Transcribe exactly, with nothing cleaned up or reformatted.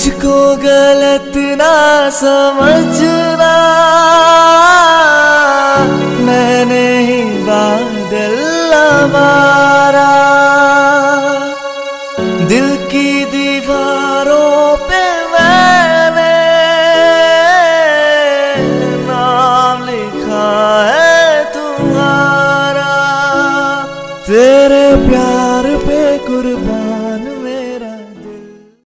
मुझको गलत ना समझना, मैंने ही बादल मारा। दिल की दीवारों पे मैंने नाम लिखा है तुम्हारा। तेरे प्यार